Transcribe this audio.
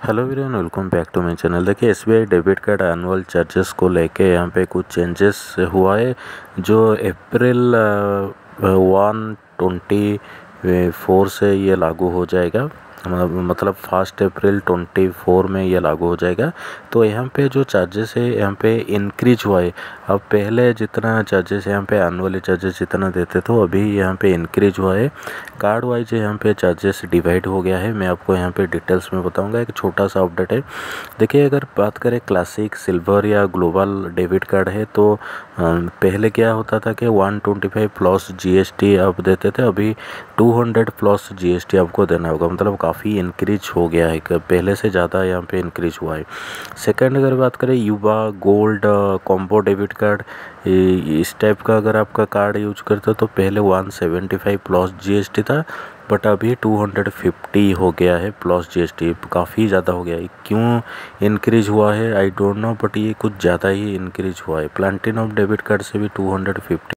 Hello everyone, welcome back to my channel. देखिए, SBI debit card annual charges को लेके यहाँ पे कुछ चेंजेस हुआ है जो अप्रैल 1/24 से ये लागू हो जाएगा। मतलब 1 अप्रैल 24 में ये लागू हो जाएगा। तो यहाँ पे जो चार्जेस है यहाँ पे इंक्रीज हुआ है। अब पहले जितना चार्जेस यहाँ पे एनुअली चार्जेस जितना देते थे अभी यहाँ पे इंक्रीज हुआ है। कार्ड वाइज यहाँ पे चार्जेस डिवाइड हो गया है। मैं आपको यहाँ पे डिटेल्स में बताऊंगा। एक छोटा सा अपडेट है। देखिए, अगर बात करें क्लासिक, सिल्वर या ग्लोबल डेबिट कार्ड है तो पहले क्या होता था कि 125 प्लस जीएसटी आप देते थे, अभी 200 प्लस जीएसटी आपको देना होगा। मतलब काफ़ी इंक्रीज हो गया है, पहले से ज़्यादा यहाँ पे इंक्रीज हुआ है। सेकंड, अगर बात करें Yuva gold combo debit card, इस टाइप का अगर आपका कार्ड यूज करते हो तो पहले 175 प्लस जीएसटी था, बट अभी 250 हो गया है प्लस जीएसटी। काफ़ी ज़्यादा हो गया है। क्यों इंक्रीज हुआ है आई डोंट नो, बट ये कुछ ज़्यादा ही इंक्रीज हुआ है। प्लैटिनम डेबिट कार्ड से भी 250